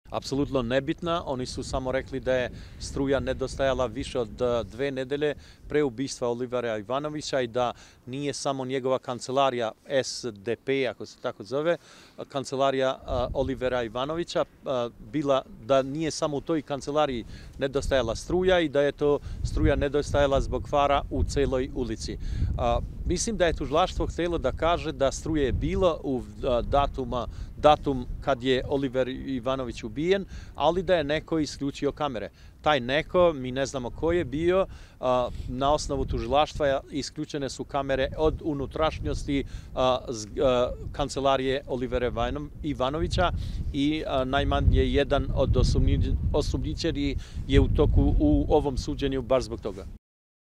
Apsolutno nebitna, oni su samo rekli da je struja nedostajala više od 2 nedelje pre ubistva Olivera Ivanovića i da nije samo njegova kancelarija SDP, ako se tako zove, kancelarija Olivera Ivanovića, bila da nije samo u toj kancelariji nedostajala struja i da je to struja nedostajala zbog kvara u celoj ulici. Mislim da je tužilaštvo htelo da kaže da struje je bilo u datum kad je Oliver Ivanović ubijen, ali da je neko isključio kamere. Taj neko, mi ne znamo ko je bio, na osnovu tužilaštva isključene su kamere od unutrašnjosti kancelarije Olivera Ivanovića i najmanje jedan od osumnjičenih je u toku u ovom suđenju baš zbog toga.